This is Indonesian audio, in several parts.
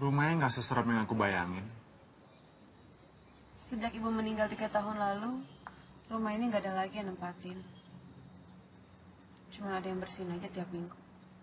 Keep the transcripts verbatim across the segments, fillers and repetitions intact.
Rumahnya nggak seserem yang aku bayangin. Sejak ibu meninggal tiga tahun lalu, rumah ini nggak ada lagi yang nempatin. Cuma ada yang bersihin aja tiap minggu.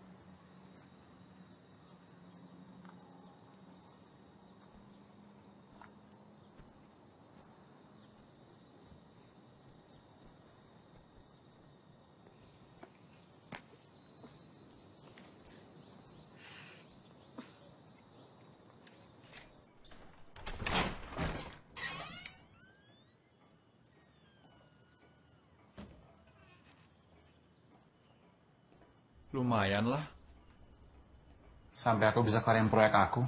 Lumayan lah. Sampai aku bisa kelarin proyek aku.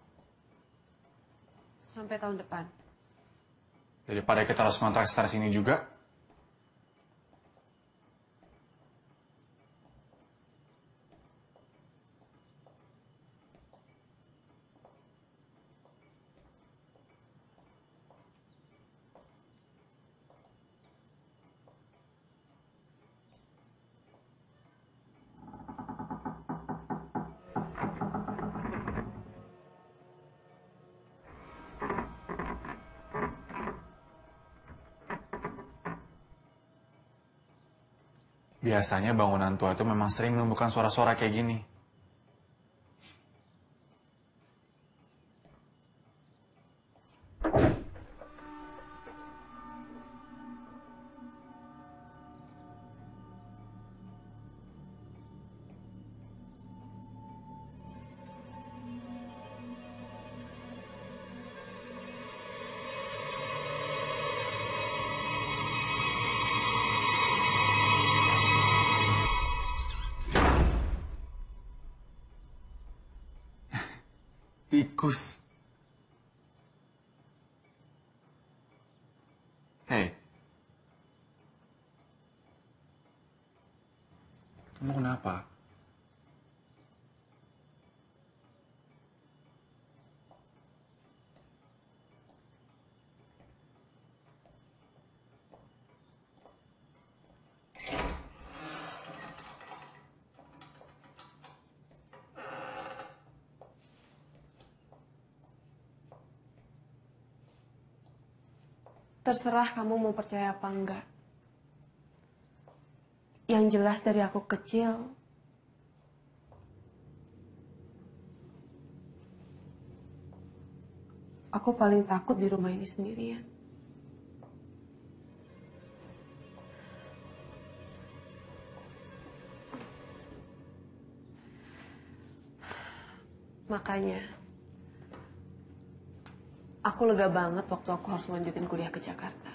Sampai tahun depan. Daripada kita harus kontrak setar sini juga. Biasanya bangunan tua itu memang sering menimbulkan suara-suara kayak gini. Tikus. Hei. Kamu kenapa? Terserah kamu mau percaya apa enggak. Yang jelas dari aku kecil, aku paling takut di rumah ini sendirian. Makanya, aku lega banget waktu aku harus lanjutin kuliah ke Jakarta.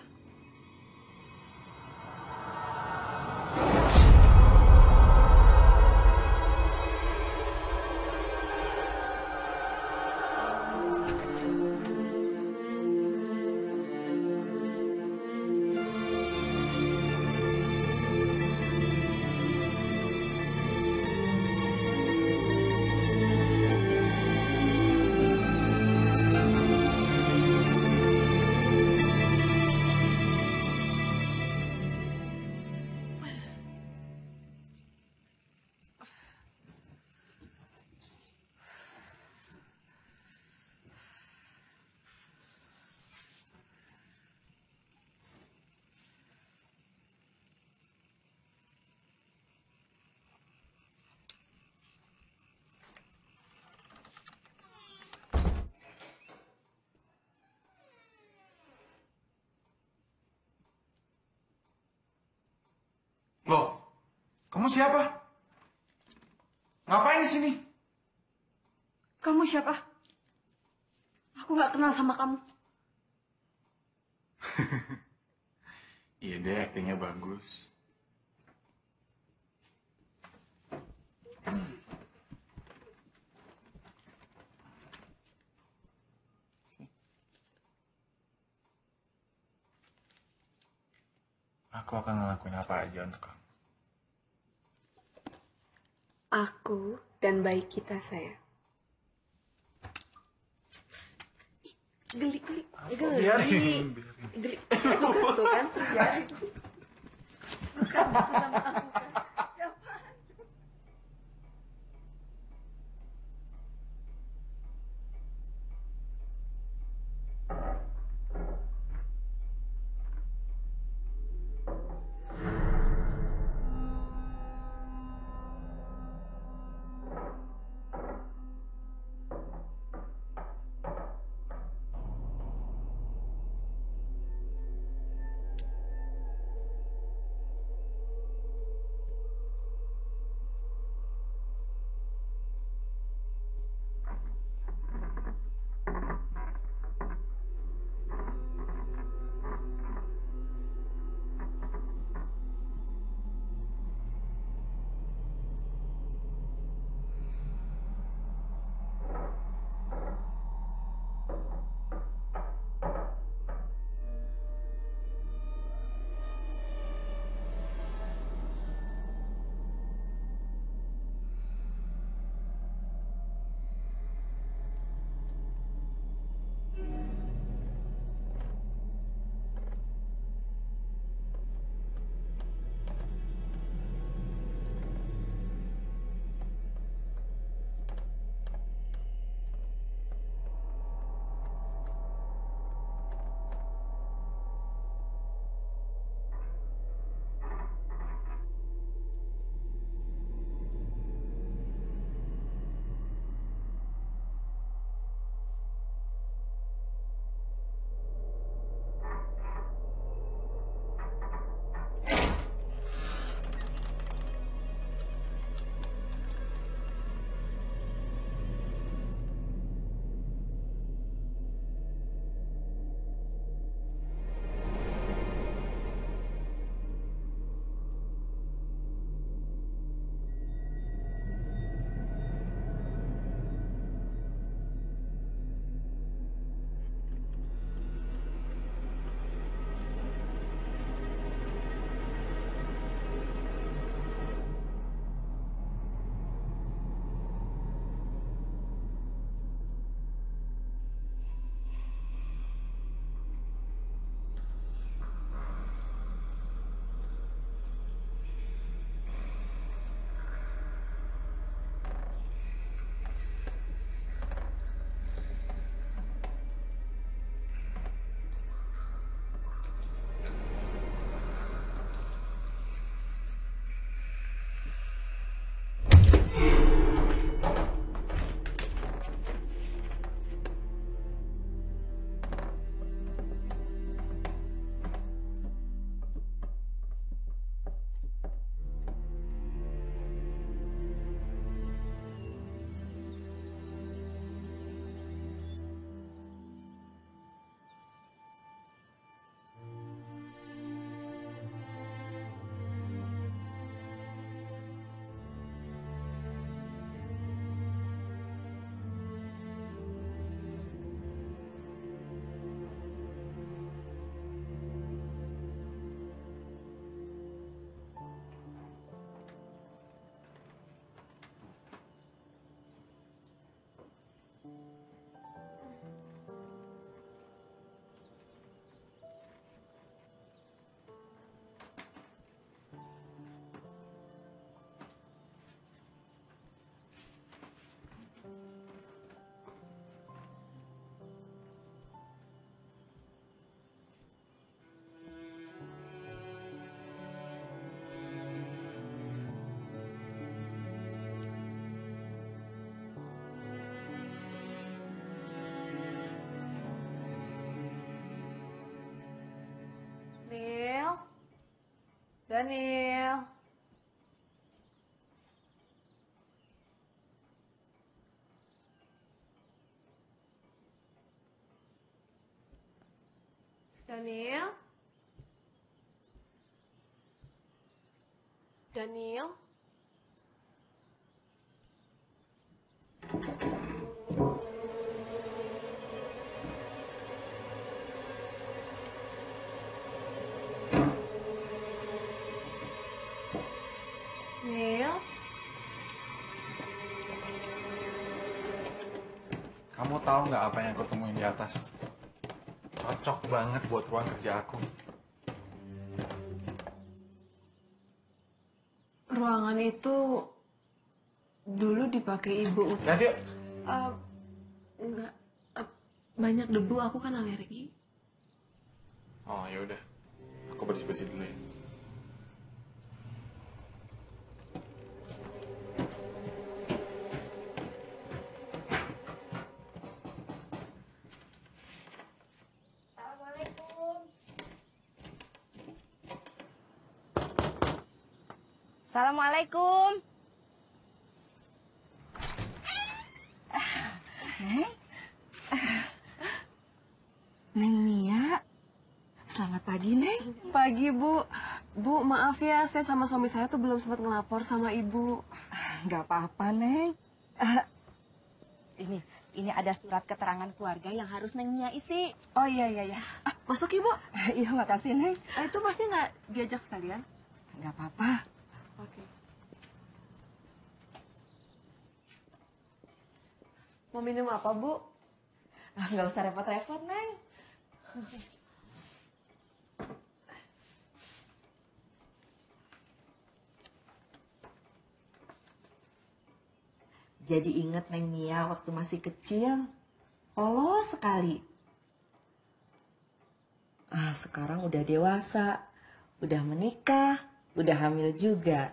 Loh, kamu siapa? Ngapain di sini? Kamu siapa? Aku nggak kenal sama kamu. Iya deh, aktingnya bagus. Aku akan ngelakuin apa aja untuk kamu. Aku dan bayi kita, sayang. Geli, geli, geli. Biarin, biarin. Geli. Tuh kan, terjadi. Suka gitu sama aku kan. Daniel. Daniel. Daniel. Neil. Kamu tahu nggak apa yang aku temuin di atas? Cocok banget buat ruang kerja aku. Ruangan itu dulu dipakai ibu. Lihat yuk. Uh, enggak, uh, banyak debu, aku kan alergi. Oh ya udah, aku bersih-bersih dulu ya. Assalamualaikum. Neng. Neng Mia. Selamat pagi, Neng. Pagi, Bu. Bu, maaf ya, saya sama suami saya tuh belum sempat ngelapor sama Ibu. Nggak apa-apa, Neng. Uh, ini, ini ada surat keterangan keluarga yang harus Neng Mia isi. Oh iya, iya, iya. Ah, masuk, Ibu. Iya, makasih, Neng. Ah, itu pasti nggak diajak sekalian? Nggak apa-apa. Oke. Mau minum apa, Bu? Ah, nggak usah repot-repot, Neng. Jadi inget Neng Mia waktu masih kecil, polos sekali. Ah, sekarang udah dewasa, udah menikah, udah hamil juga.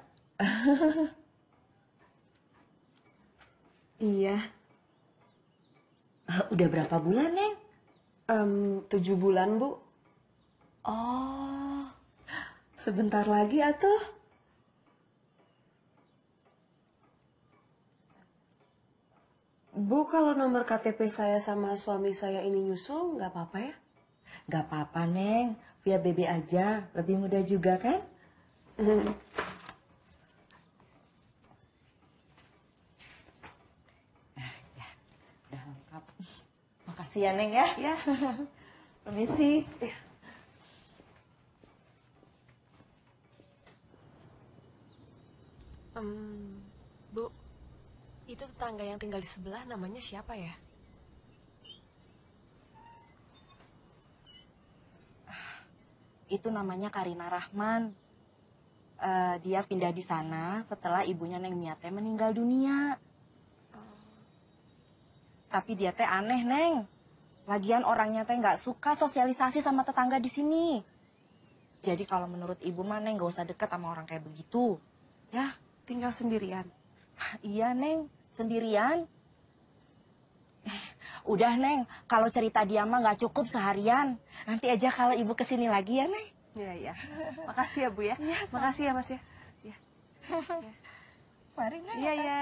Iya. Ah, udah berapa bulan, Neng? Um, tujuh bulan, Bu. Oh, sebentar lagi atuh. Bu, kalau nomor K T P saya sama suami saya ini nyusul, nggak apa-apa ya? Gak apa-apa, Neng. Via B B aja, lebih mudah juga kan? Hmm. Ya, udah lengkap. Makasih ya, Neng ya. Ya. Permisi. Ya. Um, Bu, itu tetangga yang tinggal di sebelah namanya siapa ya? Itu namanya Karina Rahman. Uh, dia pindah di sana setelah ibunya Neng Mia teh meninggal dunia. Tapi dia teh aneh, Neng. Lagian orangnya teh nggak suka sosialisasi sama tetangga di sini. Jadi kalau menurut ibu mah Neng nggak usah deket sama orang kayak begitu. Ya, Tinggal sendirian. iya, Neng, sendirian. Udah, Neng, kalau cerita dia mah nggak cukup seharian. Nanti aja kalau ibu kesini lagi ya, Neng. Iya, iya. Makasih ya, Bu ya. Iya, Makasih ya, Mas ya. Ya. Mari, Neng. Iya, iya.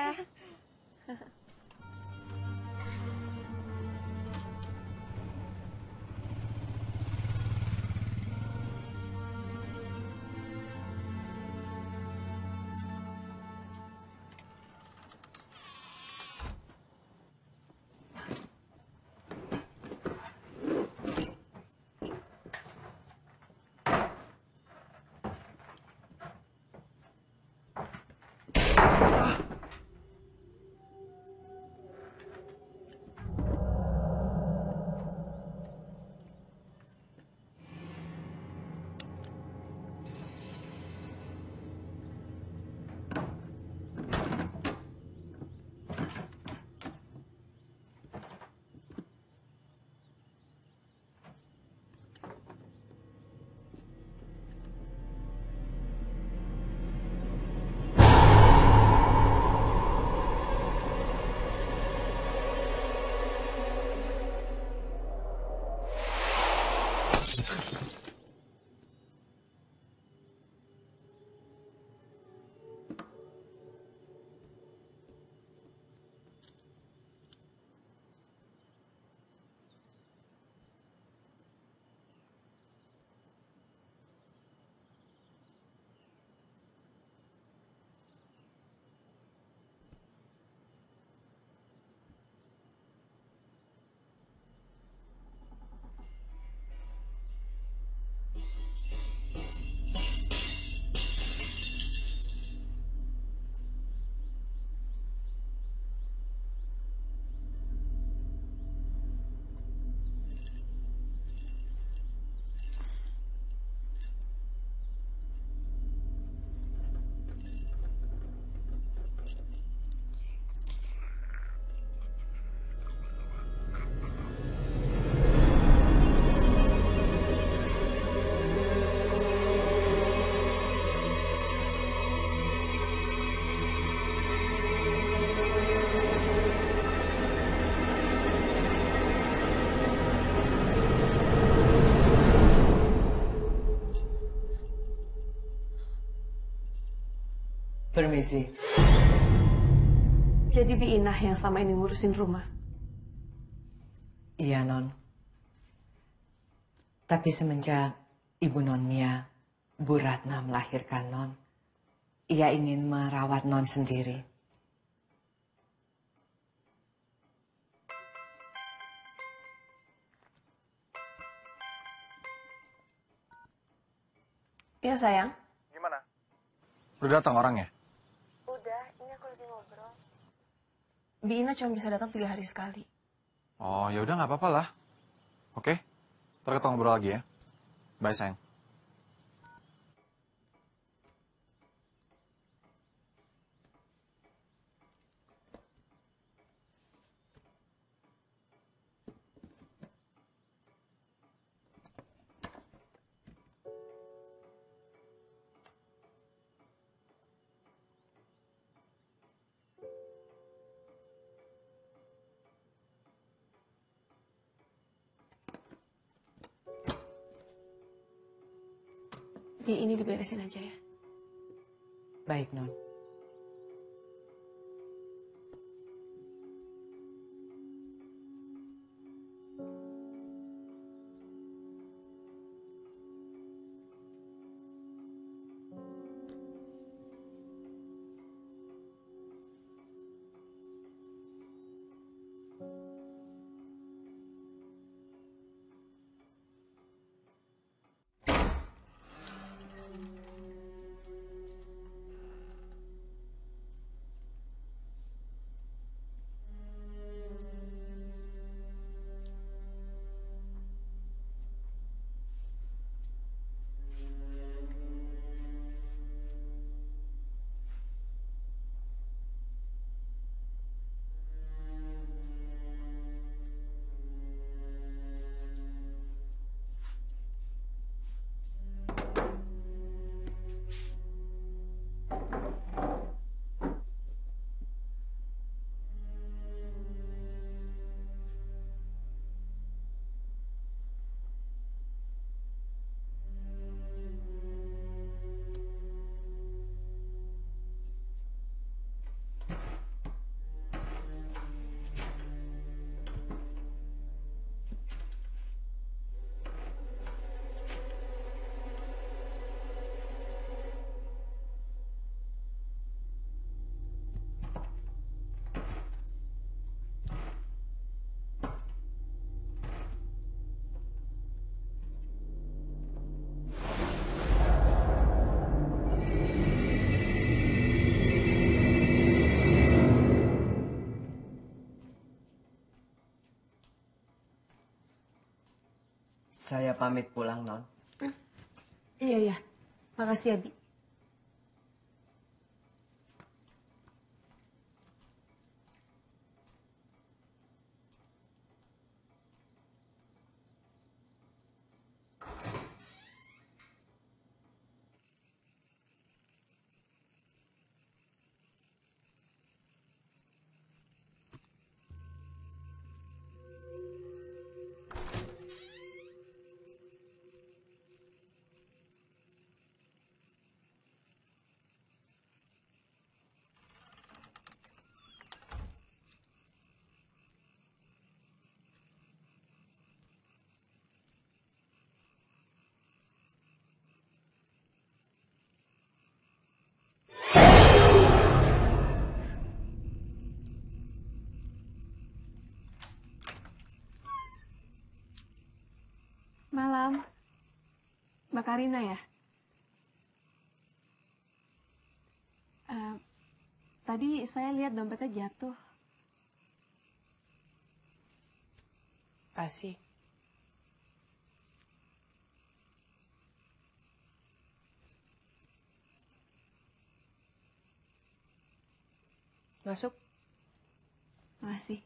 Permisi. Jadi Bi Inah yang selama ini ngurusin rumah. Iya, Non. Tapi semenjak Ibu Non Mia, Bu Ratna melahirkan Non, ia ingin merawat Non sendiri. Iya sayang. Gimana? Udah datang orangnya? Udah, ini aku lagi ngobrol. Bi Inah cuma bisa datang tiga hari sekali. Oh, ya udah nggak apa-apa lah. Oke, ntar kita ngobrol lagi ya. Bye, sayang. Bi, ini diberesin aja ya. Baik, Non. Saya pamit pulang, Non. Iya, iya. Makasih ya, Bi. Malam. Mbak Karina ya? Uh, tadi saya lihat dompetnya jatuh. Asik. Masuk. Makasih.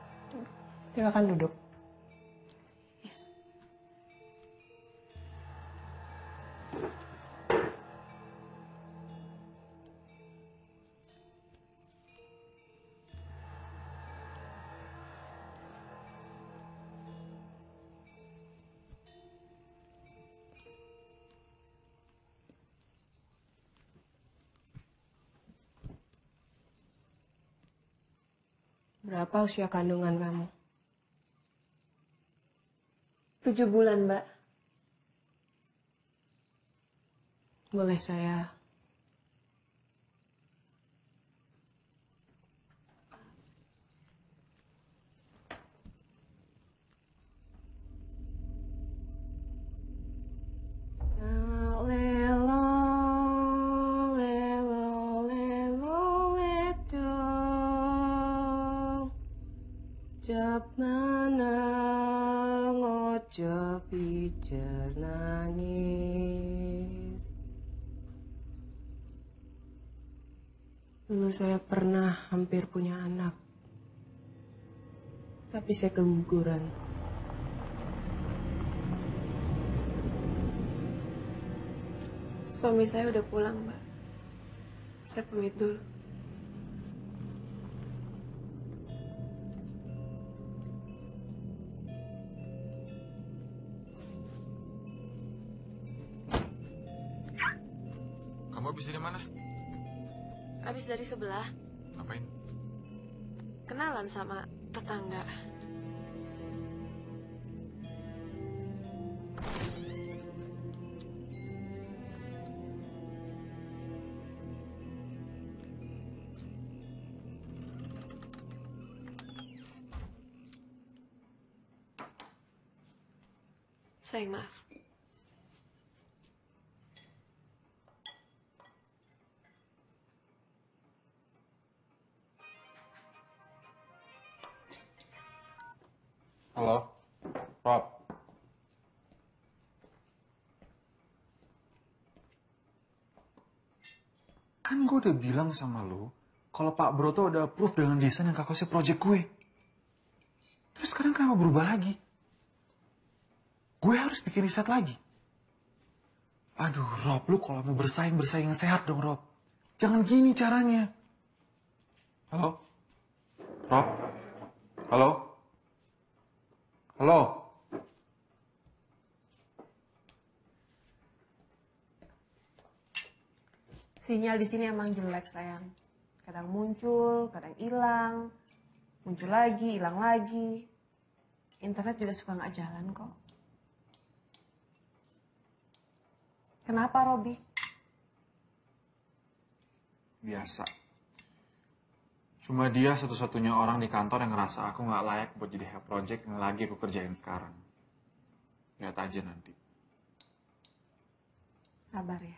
Silakan duduk. Berapa usia kandungan kamu? Tujuh bulan, Mbak. Boleh saya lelo lelo lelo ledo jab menang ojo pijer nangis. Dulu saya pernah hampir punya anak, tapi saya keguguran. Suami saya udah pulang, Mbak. Saya pamit dulu. Kamu habis dari mana? Habis dari sebelah, Ngapain? kenalan sama tetangga. Sayang, maaf. Halo, Rob. Kan gue udah bilang sama lo, kalau Pak Bro tuh udah approve dengan desain yang kakak project gue. Terus sekarang kenapa berubah lagi? Gue harus bikin riset lagi. Aduh, Rob, lu kalau mau bersaing, bersaing yang sehat dong, Rob. Jangan gini caranya. Halo? Rob? Halo? Halo? Sinyal di sini emang jelek, sayang. Kadang muncul, kadang hilang. Muncul lagi, hilang lagi. Internet juga suka nggak jalan kok. Kenapa, Robi? Biasa. Cuma dia satu-satunya orang di kantor yang ngerasa aku nggak layak buat jadi head project yang lagi aku kerjain sekarang. Lihat aja nanti. Sabar ya.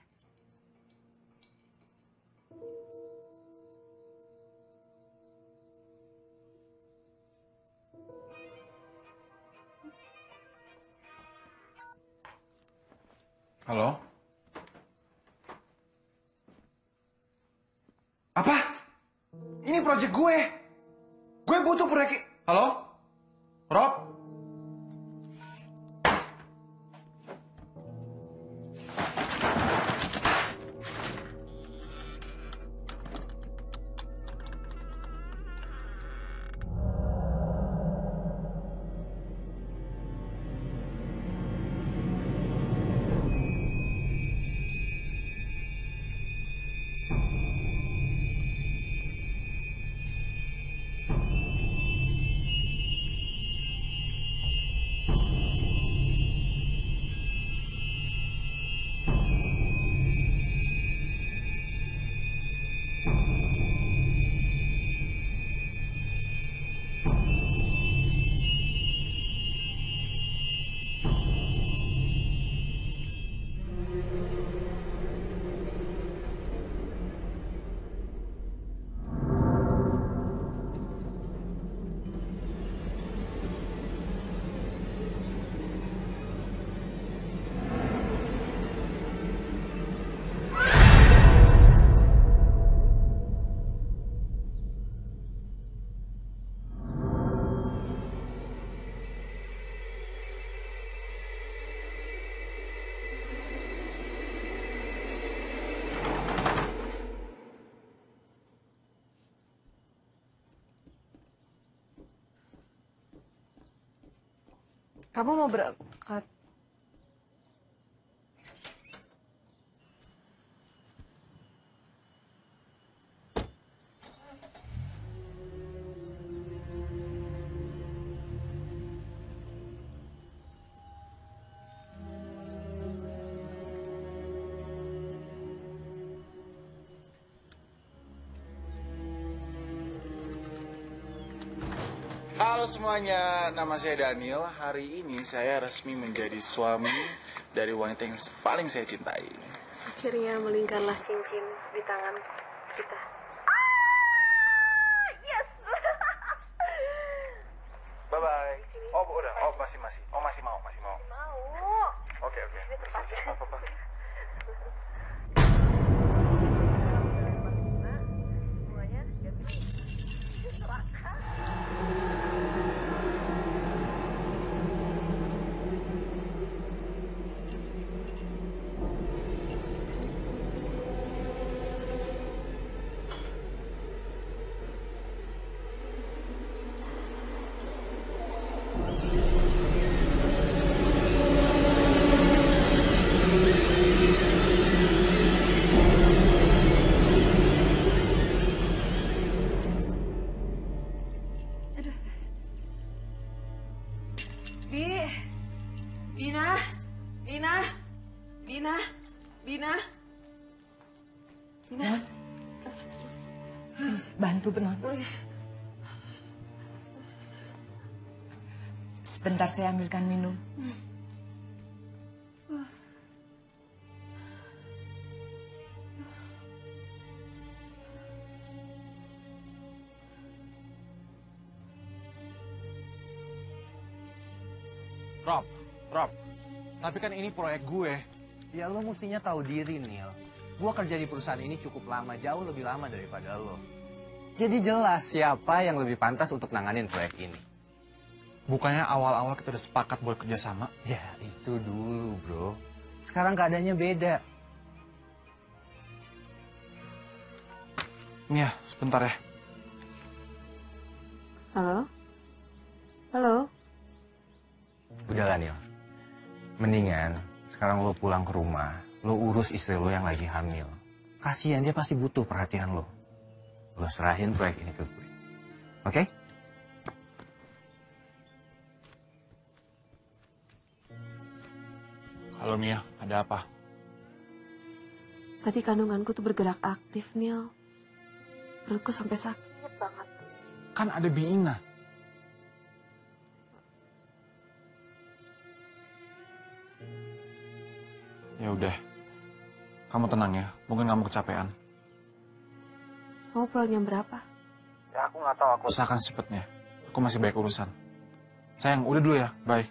Halo? Apa? Ini project gue. Gue butuh proyek. Halo? Rob? Kamu mau berangkat? Halo semuanya, nama saya Daniel. Hari ini saya resmi menjadi suami dari wanita yang paling saya cintai. Akhirnya melingkarlah cincin di tangan kita. Bye bye. Oh udah, oh masih masih, oh masih mau, masih mau. Mau. Oke oke. Apa apa? Semuanya jadi Bi, Bina, Bina, Bina, Bina, Bina. Sini, bantu benon. Sebentar saya ambilkan minum. Rob, Rob. Tapi kan ini proyek gue. Ya lo mestinya tahu diri, Neil. Gua kerja di perusahaan ini cukup lama, jauh lebih lama daripada lo. Jadi jelas siapa yang lebih pantas untuk nanganin proyek ini. Bukannya awal-awal kita udah sepakat buat kerjasama? Ya itu dulu, bro. Sekarang keadaannya beda. Nih ya, sebentar ya. Halo? Halo? Udahlah, Neil. Mendingan sekarang lo pulang ke rumah, lo urus istri lo yang lagi hamil. Kasian, dia pasti butuh perhatian lo. Lo serahin proyek ini ke gue. Oke? Halo Mia, ada apa? Tadi kandunganku tuh bergerak aktif, Neil. Perutku sampai sakit banget. Kan ada Bina. Ya udah, kamu tenang ya. Mungkin kamu kecapean. Kamu pulang jam berapa? Ya aku nggak tahu. Aku usahakan secepatnya. Aku masih banyak urusan. Sayang, udah dulu ya. Bye.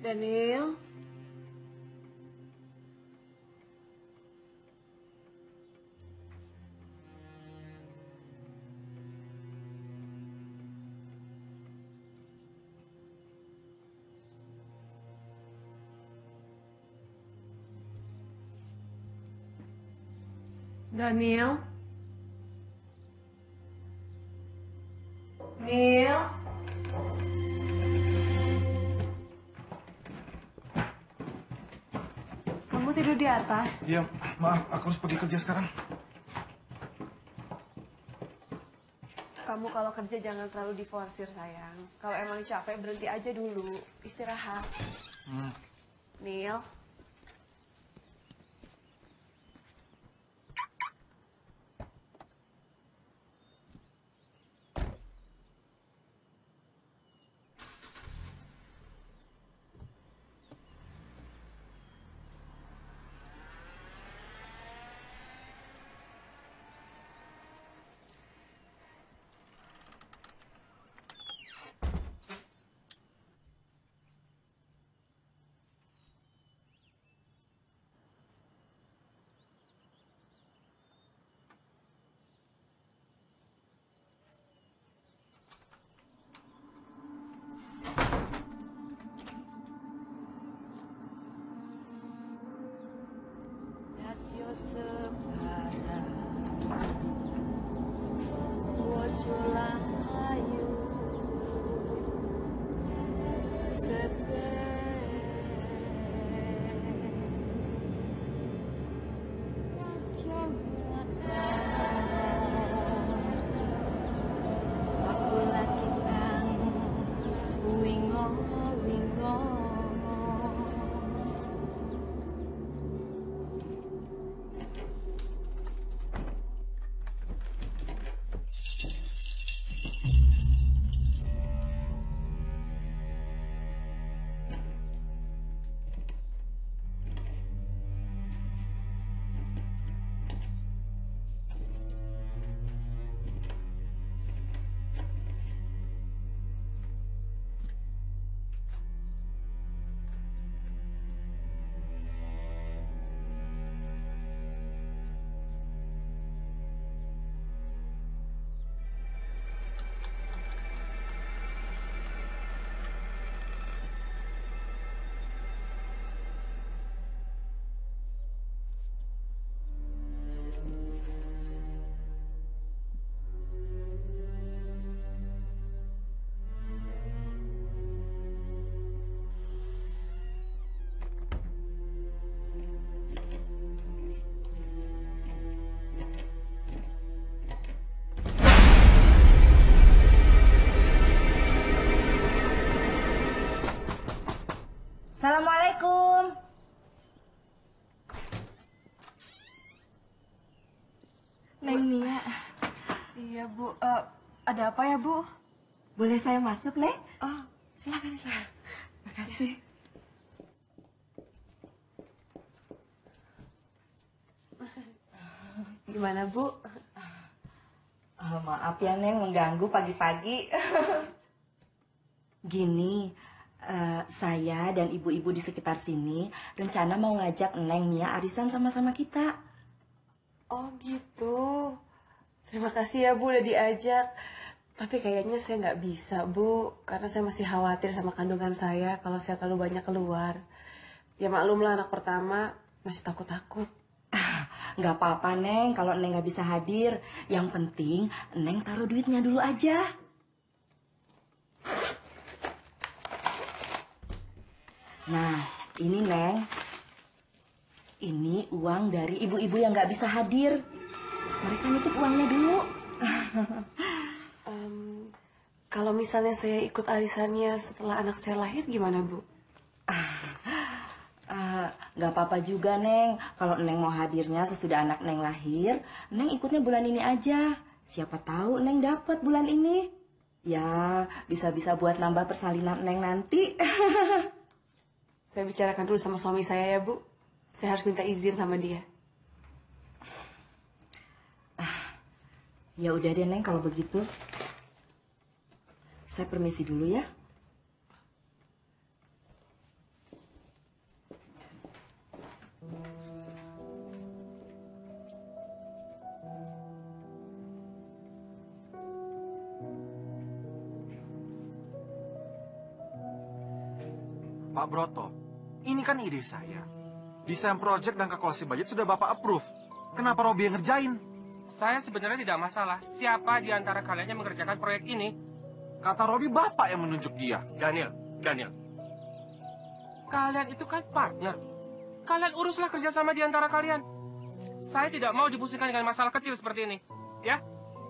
Daniel. Daniel. Neil. Kamu tidur di atas? Iya, maaf, aku harus pergi kerja sekarang. Kamu kalau kerja jangan terlalu diforsir, sayang. Kalau emang capek, berhenti aja dulu. Istirahat. Hmm. Neil. Assalamualaikum. Neng Mia. Iya, Bu. Eh, ada apa ya, Bu? Boleh saya masuk, Neng? Oh, silakan, silakan. Makasih. Gimana, Bu? Oh, maaf ya, Neng, mengganggu pagi-pagi. Gini, uh, saya dan ibu-ibu di sekitar sini rencana mau ngajak Neng Mia arisan sama-sama kita. Oh, gitu. Terima kasih ya, Bu, udah diajak. Tapi kayaknya saya nggak bisa, Bu. Karena saya masih khawatir sama kandungan saya kalau saya terlalu banyak keluar. Ya maklumlah, anak pertama masih takut-takut. Nggak apa-apa, Neng, kalau Neng nggak bisa hadir. Yang penting, Neng taruh duitnya dulu aja. Nah, ini, Neng. Ini uang dari ibu-ibu yang nggak bisa hadir. Mereka nitip uangnya dulu. um, kalau misalnya saya ikut arisannya setelah anak saya lahir, gimana, Bu? Uh, gak apa-apa juga, Neng. Kalau Neng mau hadirnya sesudah anak Neng lahir, Neng ikutnya bulan ini aja. Siapa tahu Neng dapat bulan ini. Ya, bisa-bisa buat nambah persalinan Neng nanti. Saya bicarakan dulu sama suami saya ya, Bu. Saya harus minta izin sama dia. Ya udah deh, Neng, kalau begitu. Saya permisi dulu ya. Pak Broto, ini kan ide saya. Desain project dan kalkulasi budget sudah Bapak approve. Kenapa Robi yang ngerjain? Saya sebenarnya tidak masalah siapa di antara kalian yang mengerjakan proyek ini. Kata Robi Bapak yang menunjuk dia. Daniel, Daniel. Kalian itu kan partner. Kalian uruslah kerjasama di antara kalian. Saya tidak mau dipusingkan dengan masalah kecil seperti ini. Ya?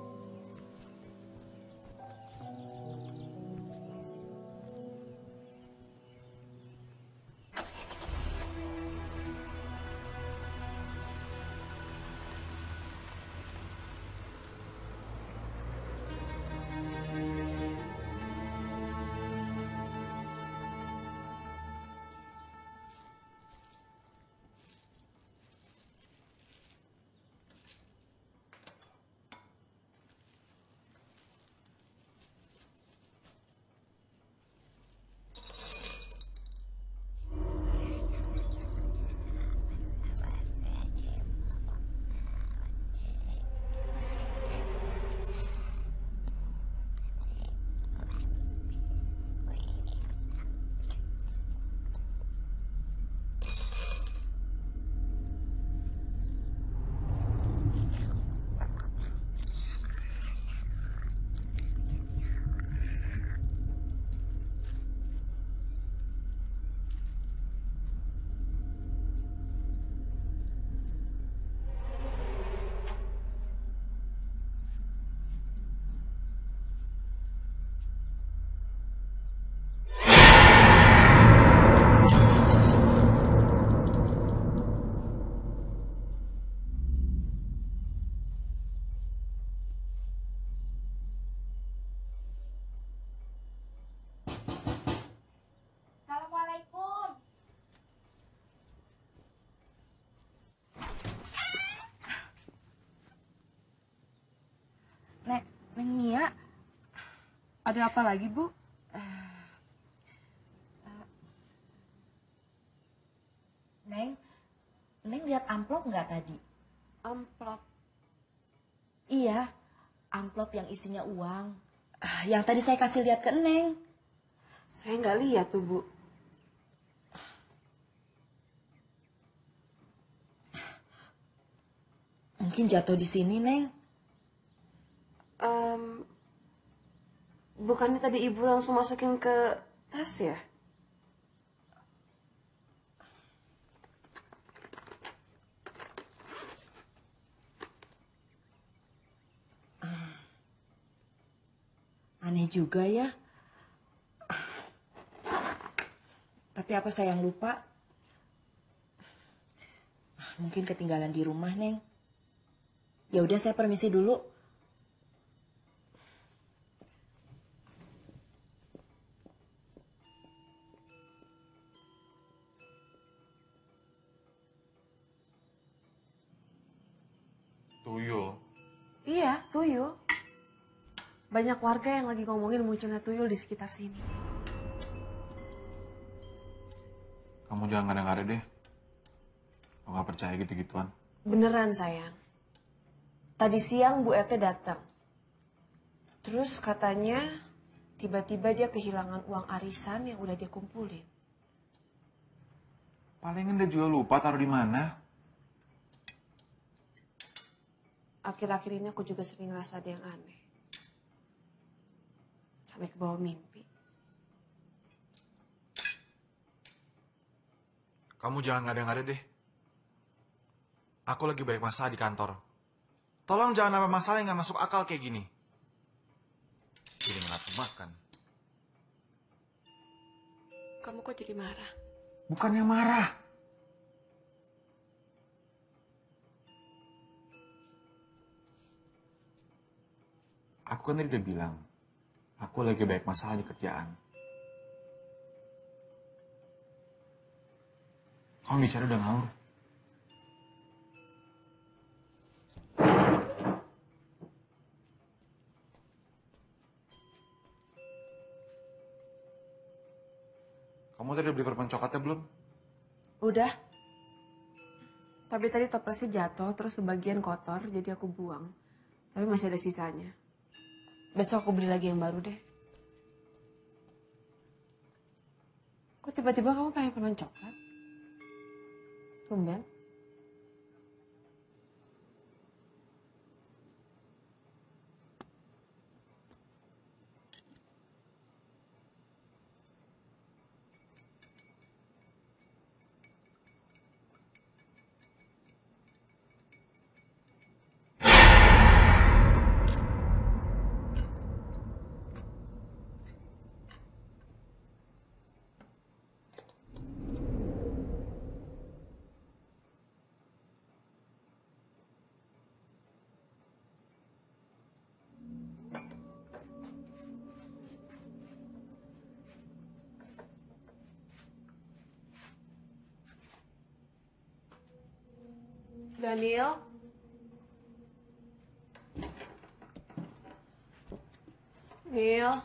Nek, Neng Mia. Ada apa lagi, Bu? Neng, Neng lihat amplop nggak tadi? Amplop. Iya, amplop yang isinya uang. Ah, yang tadi saya kasih lihat ke Neng. Saya nggak lihat tuh, Bu. Mungkin jatuh di sini, Neng. Um, bukannya tadi Ibu langsung masukin ke tas ya? Aneh juga ya. Tapi apa saya yang lupa? Mungkin ketinggalan di rumah, Neng. Ya udah, saya permisi dulu. Tuyul. Iya, tuyul. Banyak warga yang lagi ngomongin munculnya tuyul di sekitar sini. Kamu jangan ngada-ngada deh. Aku gak percaya gitu-gituan. Beneran, sayang. Tadi siang Bu R T datang. Terus katanya tiba-tiba dia kehilangan uang arisan yang udah dia kumpulin. Palingan dia juga lupa taruh di mana. Akhir-akhir ini aku juga sering ngerasa ada yang aneh. Sampai ke bawah mimpi. Kamu jangan ngada-ngada deh. Aku lagi banyak masalah di kantor. Tolong jangan nambah masalah yang gak masuk akal kayak gini. Jadi nafsu makan. Kamu kok jadi marah? Bukannya marah. Aku kan tadi udah bilang, aku lagi banyak masalah di kerjaan. Kamu bicara udah ngawur. Kamu tadi udah beli permen coklatnya belum? Udah. Tapi tadi toplesnya jatuh, terus sebagian kotor, jadi aku buang. Tapi masih ada sisanya. Besok aku beli lagi yang baru deh. Kok tiba-tiba kamu pengen permen coklat? Tumben. Daniel? Neil?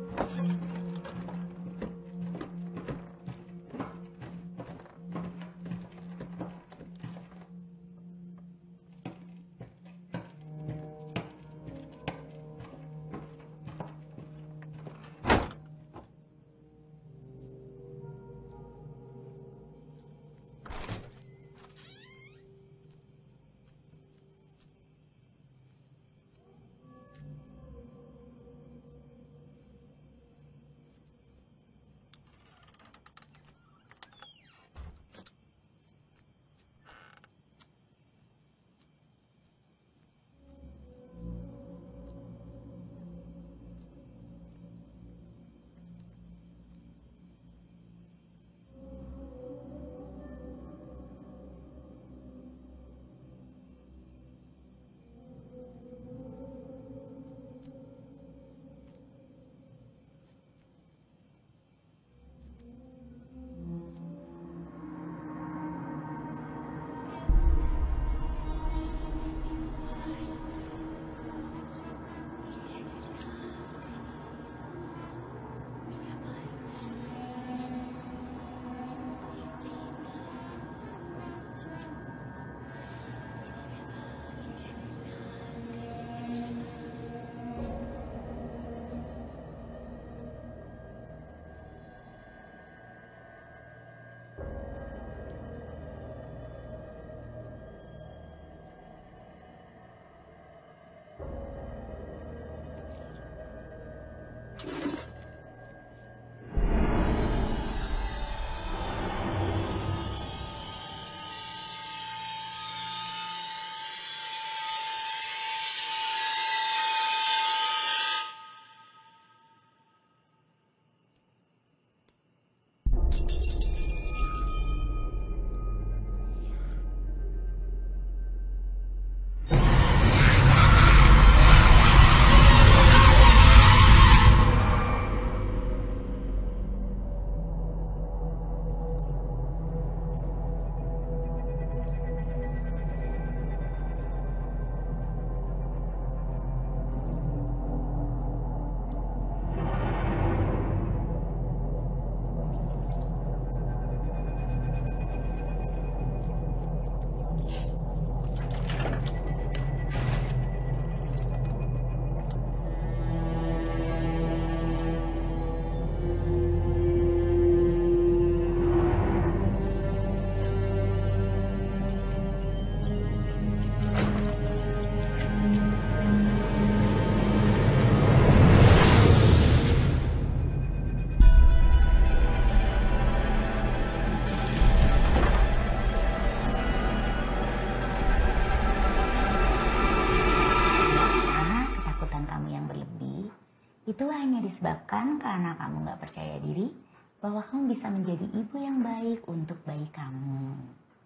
Itu hanya disebabkan karena kamu gak percaya diri bahwa kamu bisa menjadi ibu yang baik untuk bayi kamu.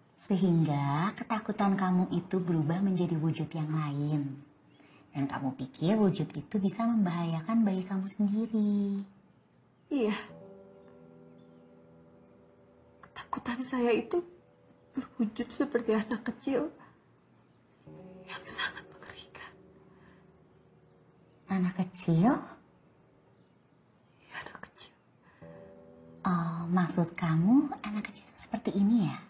Sehingga ketakutan kamu itu berubah menjadi wujud yang lain. Dan kamu pikir wujud itu bisa membahayakan bayi kamu sendiri. Iya. Ketakutan saya itu berwujud seperti anak kecil yang sangat mengerikan. Anak kecil? Iya, anak kecil. Oh, maksud kamu anak kecil yang seperti ini ya?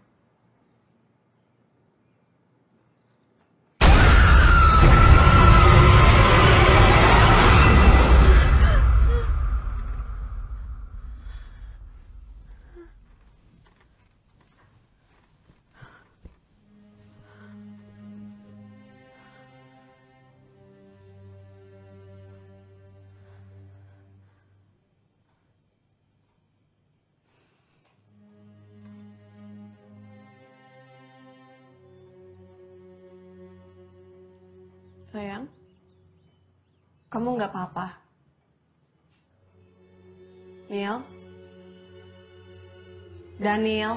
Sayang, kamu nggak apa-apa. Neil? Daniel?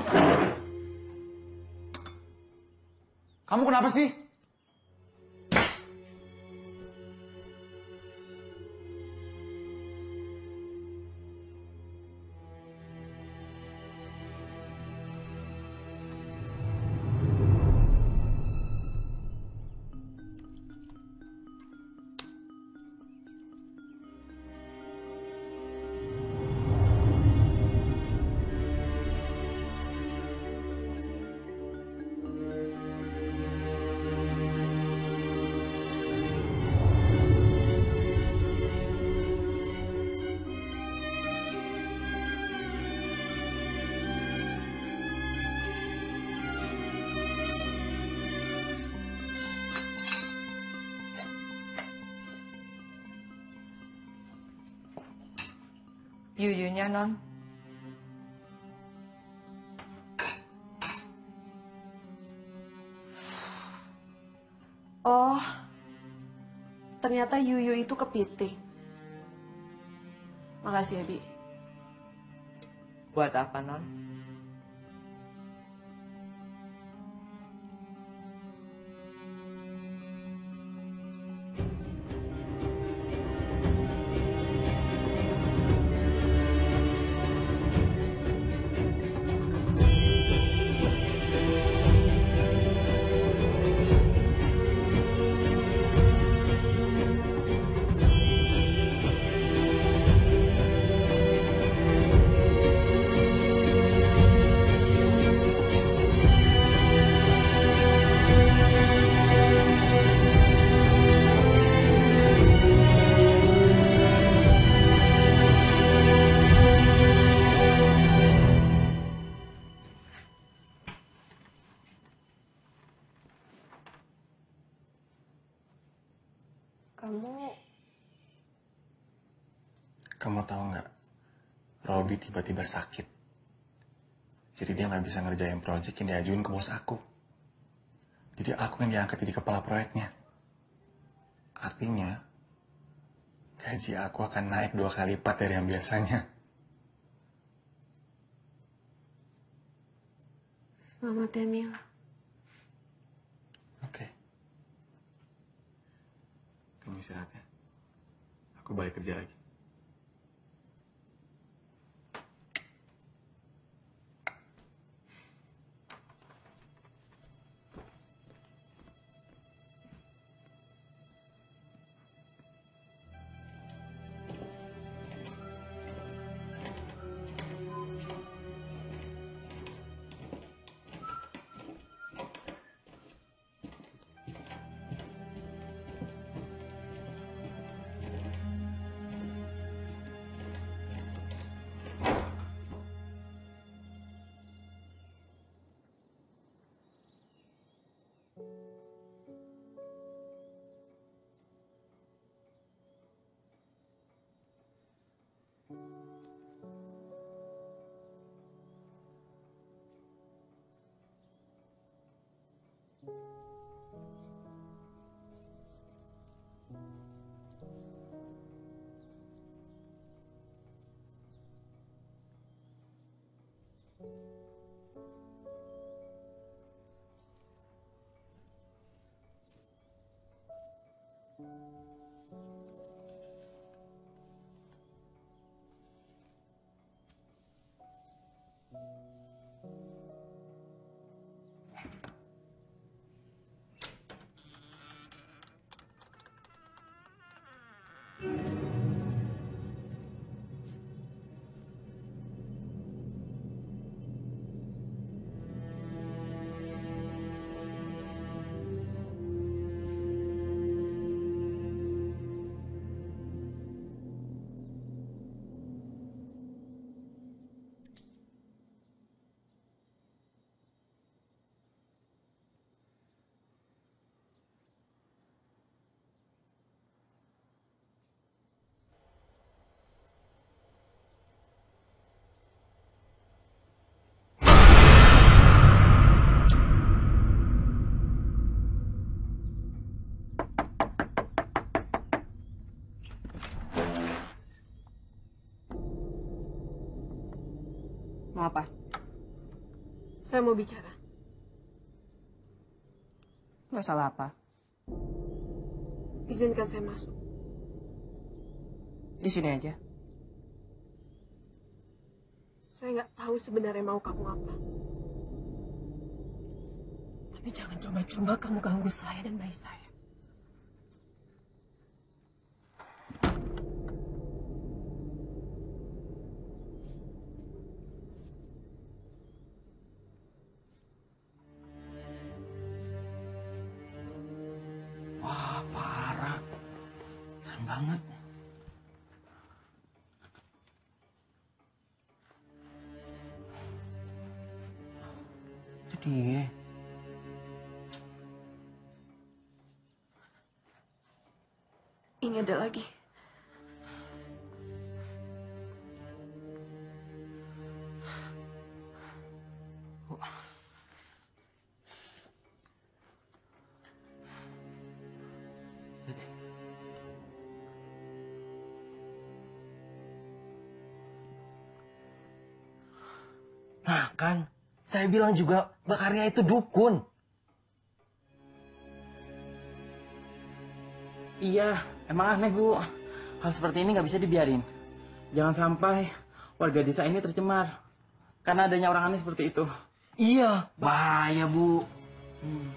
Kamu kenapa sih? Yuyunya, Non. Oh, ternyata Yuyu itu kepiting. Makasih ya, Bi. Buat apa, Non? Kamu... Kamu tahu nggak, Robby tiba-tiba sakit. Jadi dia nggak bisa ngerjain proyek yang diajuin ke bos aku. Jadi aku yang diangkat jadi kepala proyeknya. Artinya, gaji aku akan naik dua kali lipat dari yang biasanya. Selamat ya, Neil. Oke. Kamu istirahat ya. Aku balik kerja lagi. Mau apa? Saya mau bicara. Masalah apa? Izinkan saya masuk. Di sini aja. Saya nggak tahu sebenarnya mau kamu apa. Tapi jangan coba-coba kamu ganggu saya dan bayi saya. Wah, parah. Serem banget. Itu dia. Ini ada lagi. Nah kan, saya bilang juga Mbak Karya itu dukun. Iya, emang aneh Bu. Hal seperti ini nggak bisa dibiarin. Jangan sampai warga desa ini tercemar karena adanya orang aneh seperti itu. Iya, bahaya Bu. Hmm.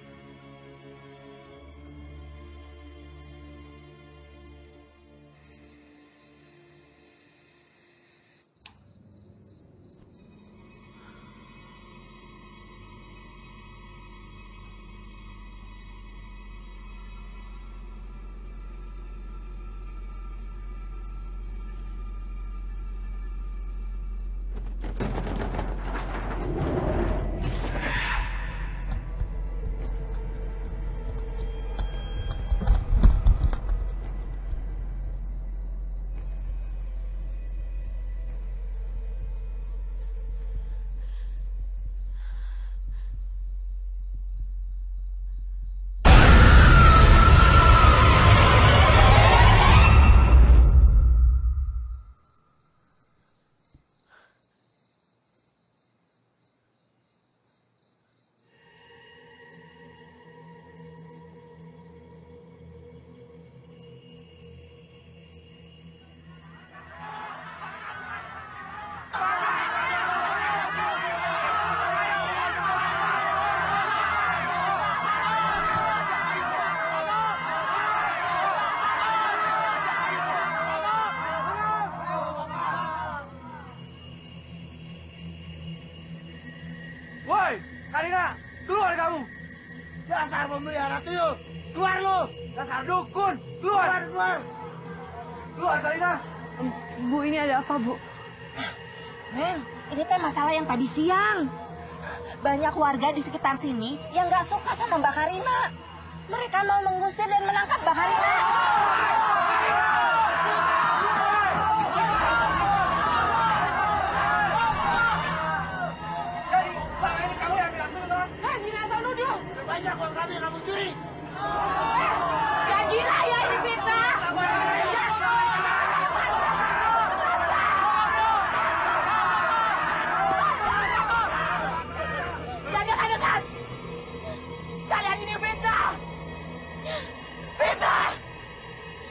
Woi, Karina, keluar kamu! Dasar memelihara tuyul! Keluar lu! Dasar dukun! Keluar! Keluar, keluar! Keluar, Karina! Bu, ini ada apa, Bu? Neng, ini teh masalah yang tadi siang. Banyak warga di sekitar sini yang nggak suka sama Mbak Karina. Mereka mau mengusir dan menangkap Mbak Karina. Jadi, selama ini kamu yang bilang dulu, non? Hah, jenazah nuduh. Banyak uang kami yang kamu curi! Ya gila ya ini fitnah. Jangan dekat. Kalian ini fitnah. Fitnah.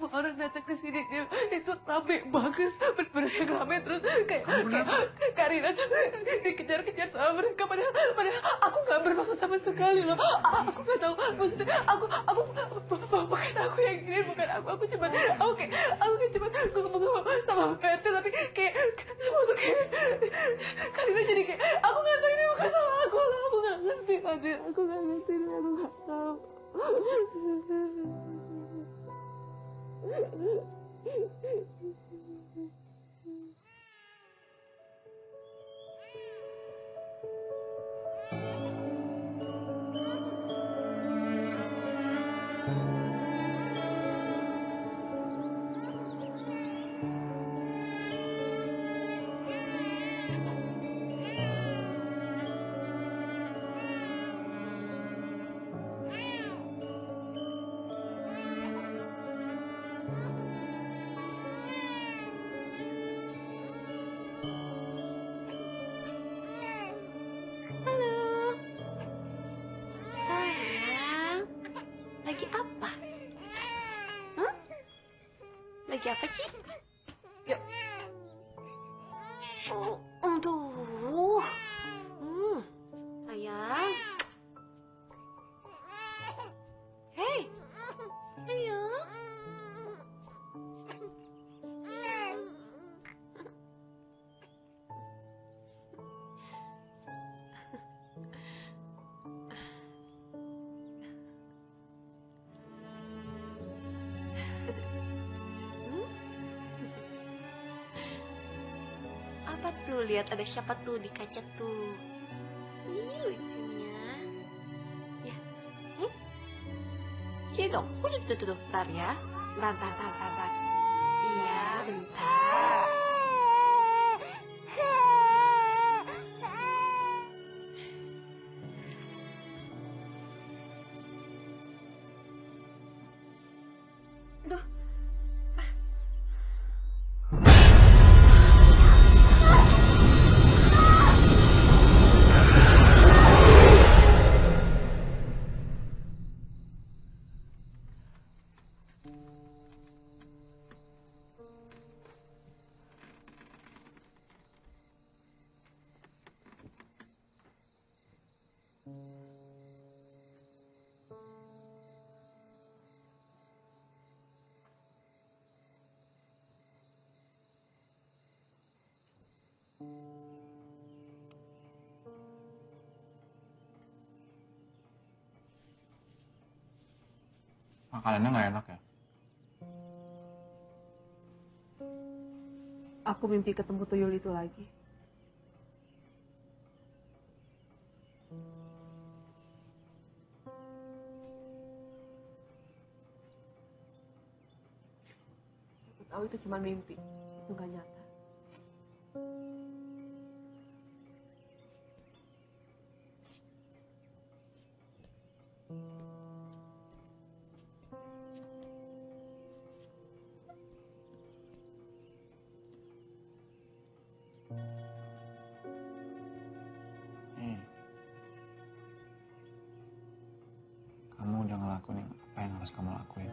orang datang ke sini, Nil. Itu rame banget, bener-bener yang rame. Terus kayak, kayak Karina tuh dikejar-kejar sama mereka. Padahal, padahal aku nggak bermaksud sama sekali loh. Aku nggak tahu maksudnya. Aku, aku, bukan aku yang gini, bukan aku. Aku cuma, aku kayak, aku kayak cuma ngomong-ngomong sama P R T, tapi kayak semua tuh kayak Karina jadi kayak, aku nggak tahu ini bukan salah aku lah. Aku nggak ngerti, Adil. Aku nggak ngerti, aku nggak tahu. Lagi apa? Hah? Lagi apa, Ci? Yuk. Oh, aduh. Hmm, sayang. Hei. Ayo. Apa tuh? Lihat ada siapa tuh di kaca tuh. Ih, lucunya. Ya. Hmm? Cie dong. Udah tuh, tuh, tuh. Bentar ya. Bentar, bentar, bentar, bentar. Iya, bentar. Aduh. Makanannya nggak enak ya? Aku mimpi ketemu tuyul itu lagi. Aku tahu itu cuma mimpi, itu nggak nyata. Hmm. Kamu udah ngelakuin apa yang harus kamu lakuin.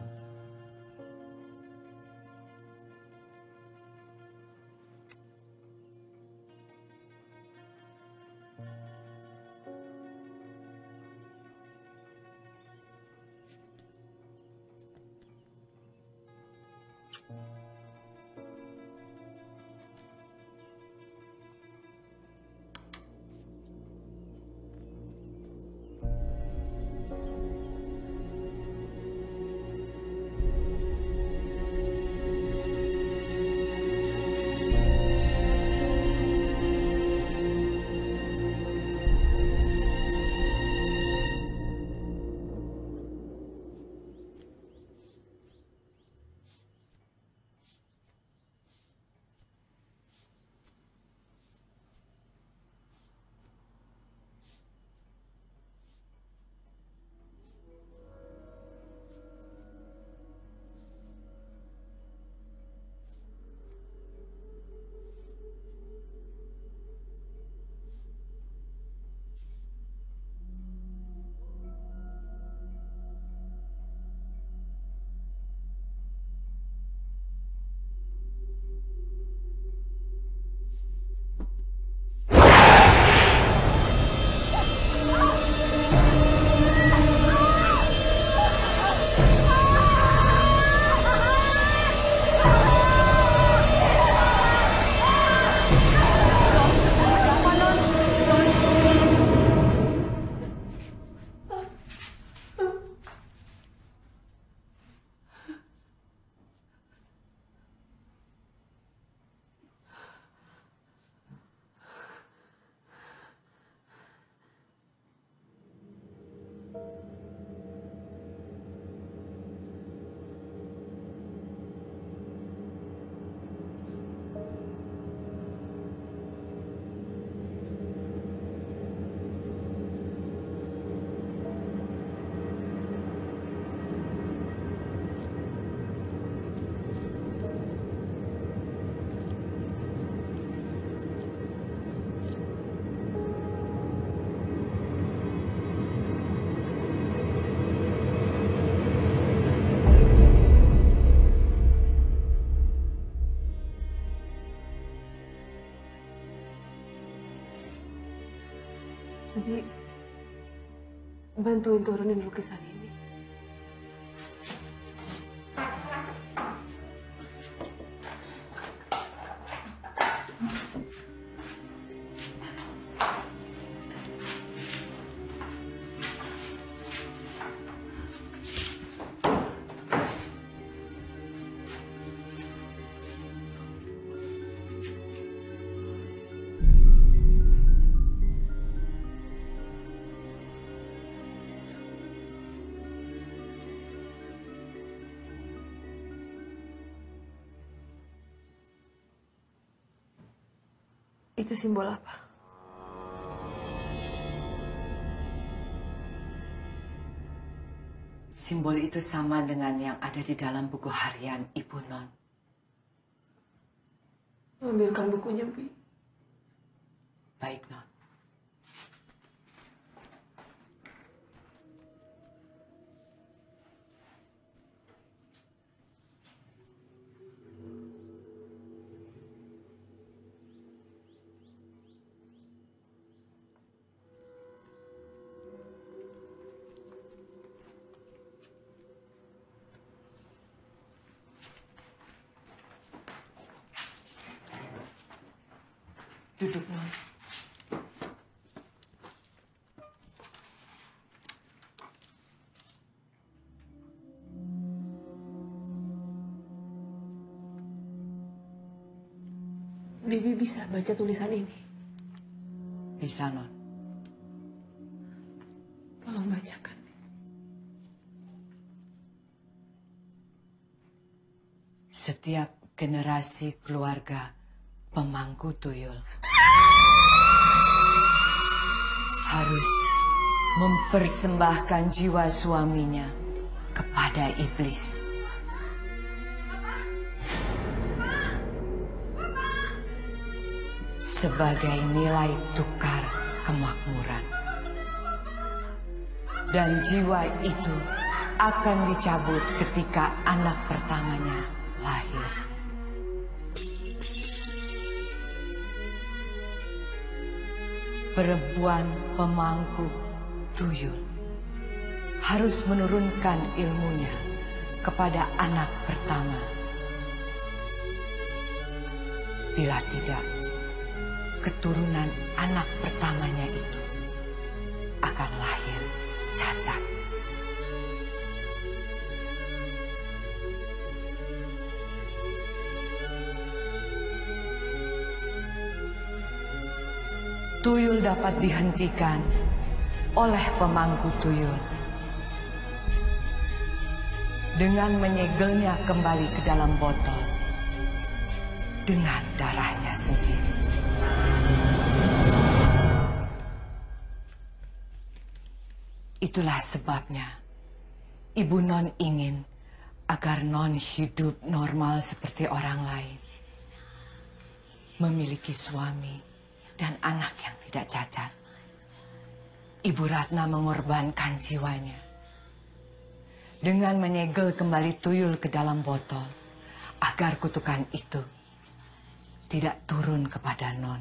Bi, bantuin turunin lukisan ini. Itu simbol apa? Simbol itu sama dengan yang ada di dalam buku harian Ibu Non. Ambilkan bukunya, Bi. Baik, Non. Duduk, Non. Bibi bisa baca tulisan ini? Bisa, Non. Tolong bacakan. Setiap generasi keluarga pemangku tuyul harus mempersembahkan jiwa suaminya kepada iblis. Sebagai nilai tukar kemakmuran. Dan jiwa itu akan dicabut ketika anak pertamanya lahir. Perempuan pemangku tuyul harus menurunkan ilmunya kepada anak pertama. Bila tidak, keturunan anak pertamanya itu akan lahir cacat. Tuyul dapat dihentikan oleh pemangku tuyul dengan menyegelnya kembali ke dalam botol dengan darahnya sendiri. Itulah sebabnya Ibu Non ingin agar Non hidup normal seperti orang lain, memiliki suami dan anak yang tidak cacat. Ibu Ratna mengorbankan jiwanya dengan menyegel kembali tuyul ke dalam botol agar kutukan itu tidak turun kepada Non.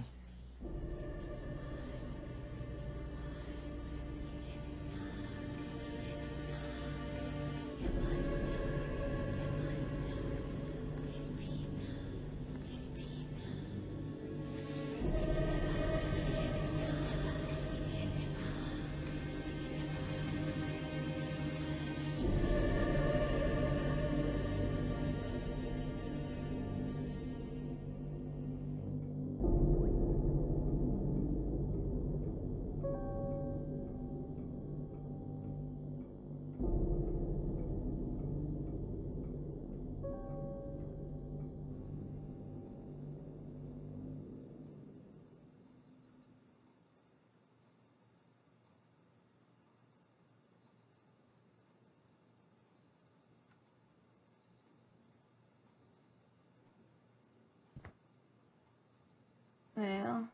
Nel.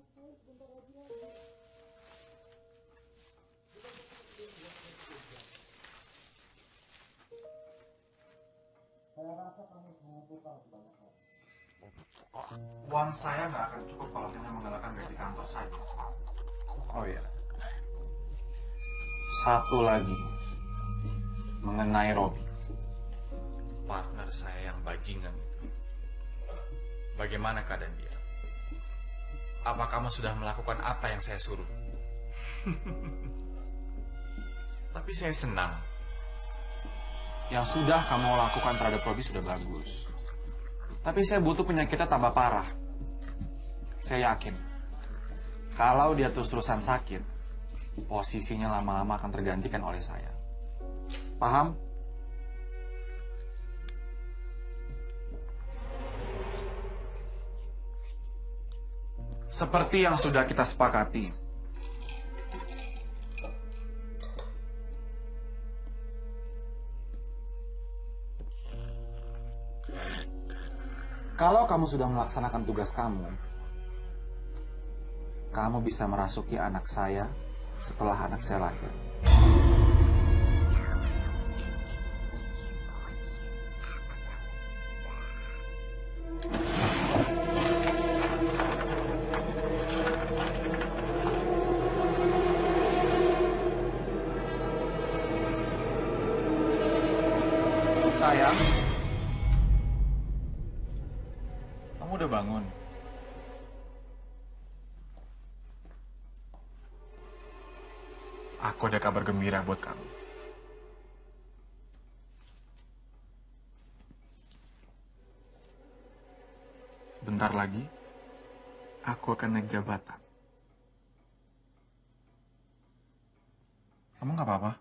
Uang saya nggak akan cukup kalau hanya menggalakkan gaji kantor saja. Oh iya. Satu lagi mengenai Robi, partner saya yang bajingan itu. Bagaimana keadaan dia? Apa kamu sudah melakukan apa yang saya suruh? Tapi saya senang. Yang sudah kamu lakukan terhadap Robi sudah bagus. Tapi saya butuh penyakitnya tambah parah. Saya yakin, kalau dia terus-terusan sakit, posisinya lama-lama akan tergantikan oleh saya. Paham? Seperti yang sudah kita sepakati, kalau kamu sudah melaksanakan tugas kamu, kamu bisa merasuki anak saya setelah anak saya lahir. Sayang, kamu udah bangun? Aku ada kabar gembira buat kamu. Sebentar lagi, aku akan naik jabatan. Kamu nggak apa-apa?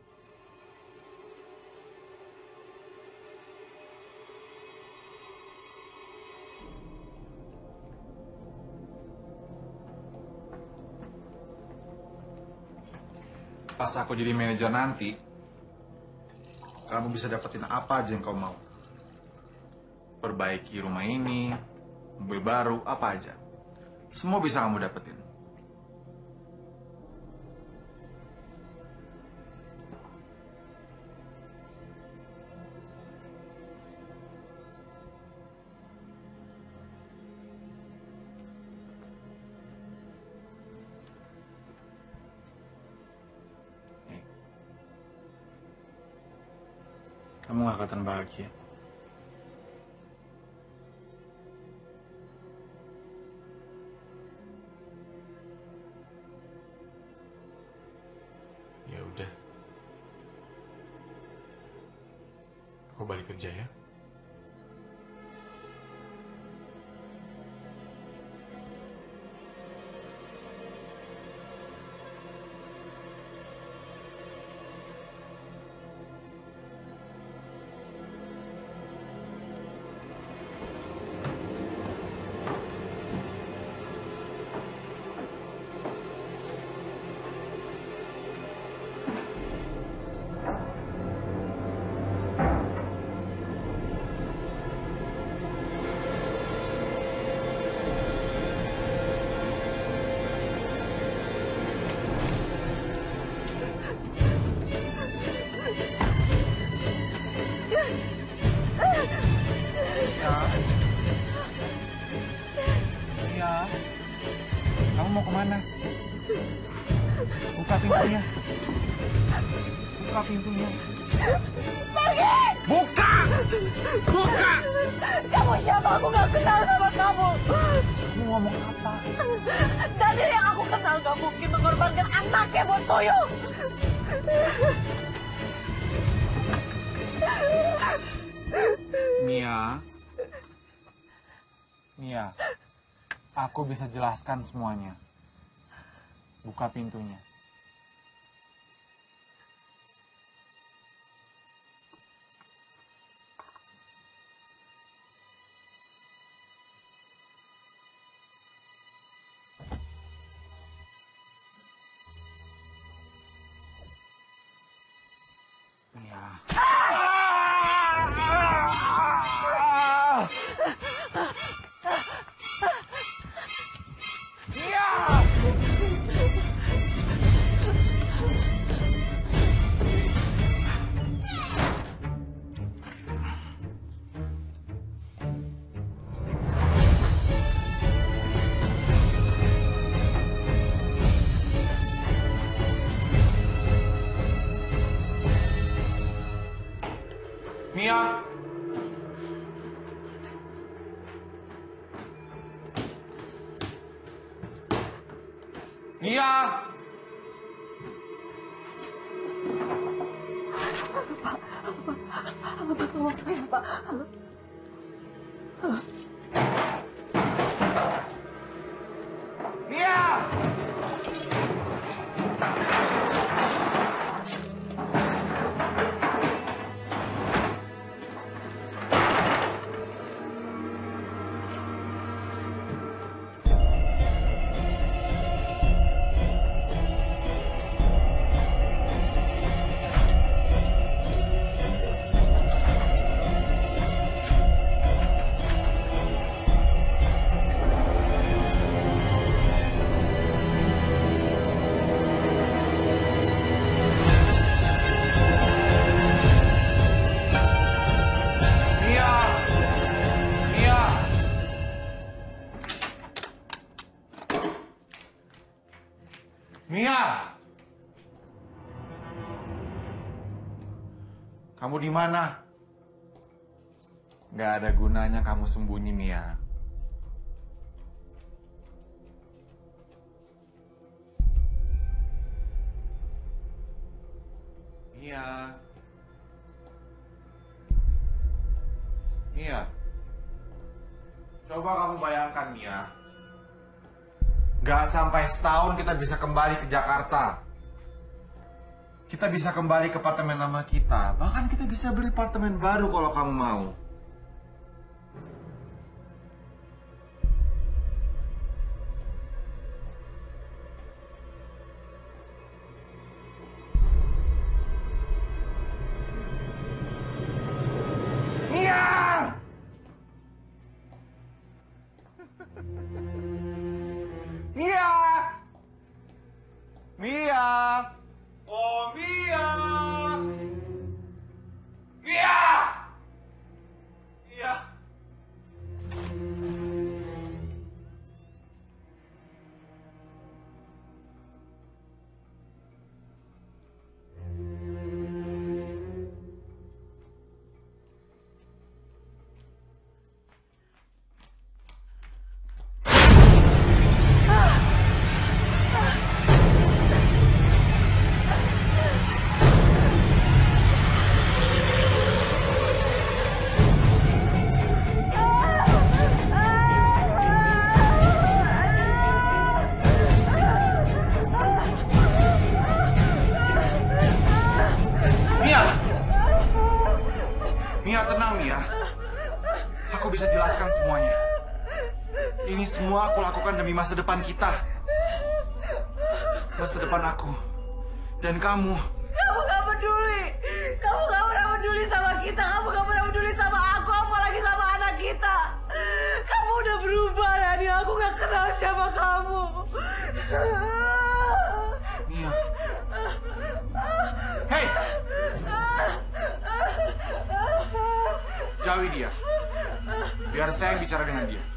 Pas aku jadi manajer nanti, kamu bisa dapetin apa aja yang kau mau. Perbaiki rumah ini, mobil baru, apa aja. Semua bisa kamu dapetin. Kamu gak kelihatan bahagia. Ya udah. Aku balik kerja ya. Kamu mau kemana? Buka pintunya. Buka pintunya. Pergi! Buka! Buka! Kamu siapa? Aku gak kenal sama kamu. Kamu ngomong apa? Dari yang aku kenal gak mungkin mengorbankan anaknya buat tuyul. Mia. Mia. Aku bisa jelaskan semuanya. Buka pintunya. Mia. Mia! Mia. Mia. Pak, halo Pak, tolong saya Pak, halo. Halo. Mia. Mia! Kamu di mana? Gak ada gunanya kamu sembunyi, Mia. Mia. Mia. Coba kamu bayangkan, Mia. Gak sampai setahun kita bisa kembali ke Jakarta. Kita bisa kembali ke apartemen lama kita. Bahkan kita bisa beli apartemen baru kalau kamu mau. Mia! Mia! Mia! Oh, Mia! Mia! Mia! Mia, tenang Mia. Aku bisa jelaskan semuanya. Ini semua aku lakukan demi masa depan kita. Masa depan aku. Dan kamu. Kamu gak peduli. Kamu gak pernah peduli sama kita. Kamu gak pernah peduli sama aku. Apalagi sama anak kita. Kamu udah berubah, Dani. Aku gak kenal siapa kamu. Mia. Hei! Jauhi dia. Biar saya yang bicara dengan dia.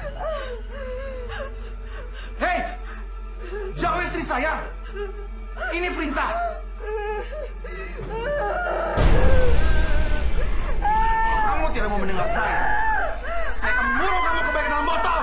Hei! Jauhi istri saya! Ini perintah! Kamu tidak mau mendengar saya. Saya akan membunuh kamu ke bagian dalam botol!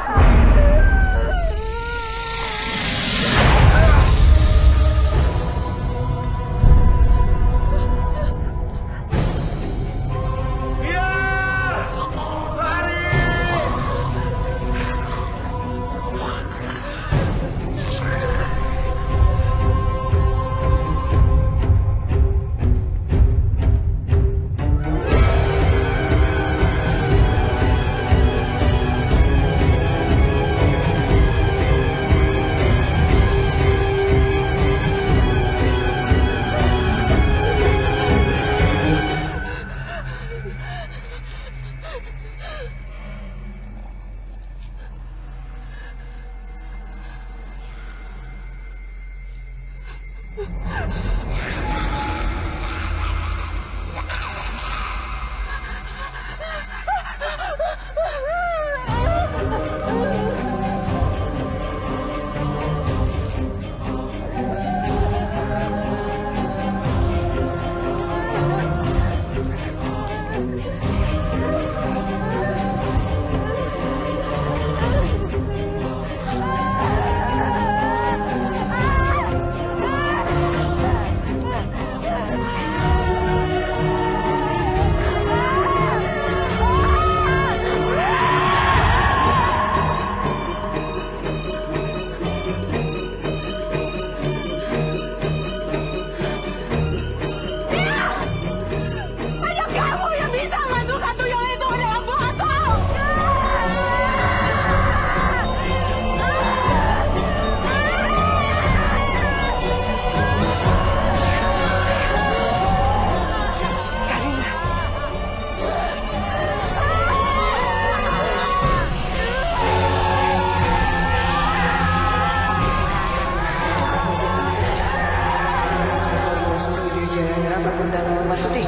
Suti.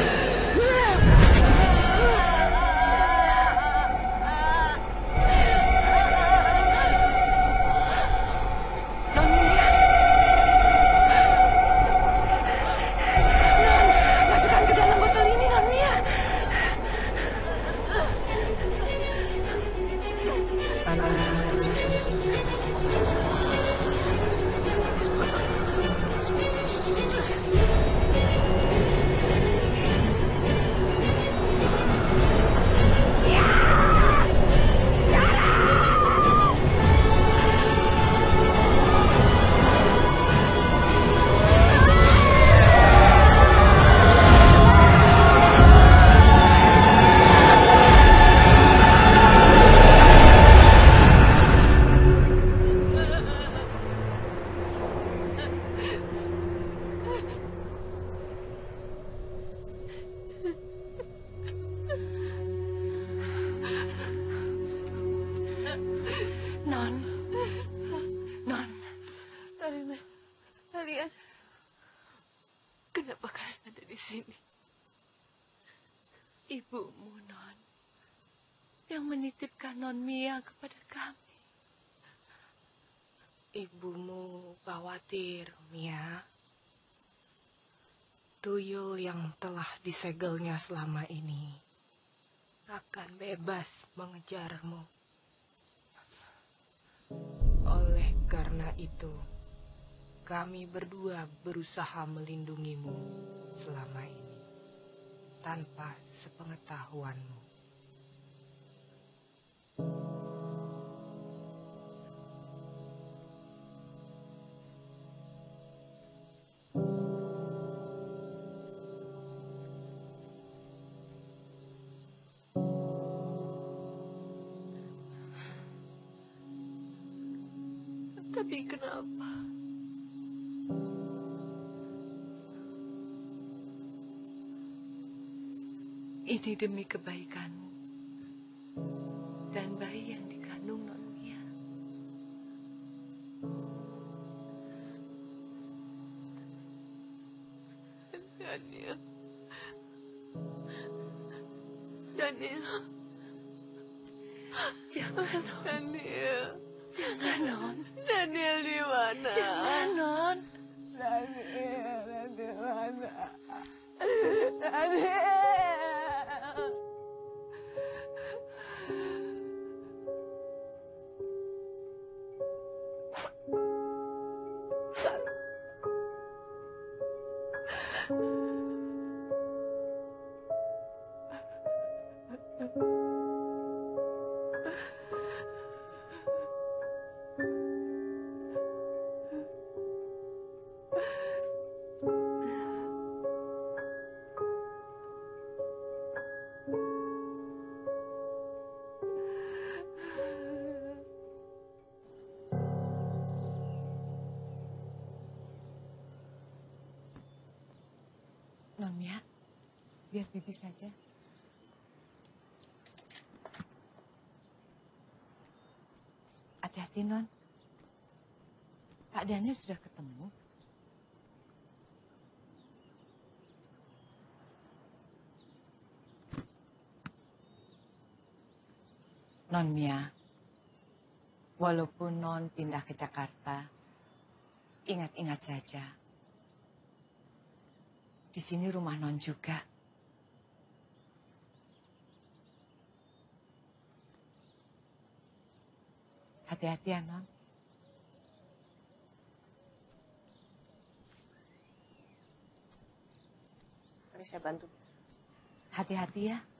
Non, non, Alina, kalian, kenapa kalian ada di sini? Ibumu, Non, yang menitipkan Non Mia kepada kami. Ibumu khawatir, Mia. Tuyul yang telah disegelnya selama ini akan bebas mengejarmu. Oleh karena itu, kami berdua berusaha melindungimu selama ini tanpa sepengetahuanmu. Tapi kenapa? Ini demi kebaikanmu dan bayi yang dikandung Non Mia. Daniel, Daniel, jangan Non. Daniel, jangan Non. Daniel di mana? Jangan Non. Daniel, di mana? Daniel. Non Mia, biar Bibi saja. Hati-hati Non. Pak Daniel sudah ketemu. Non Mia, walaupun Non pindah ke Jakarta, ingat-ingat saja. Di sini rumah Non juga. Hati-hati ya, Non. Mari saya bantu. Hati-hati ya.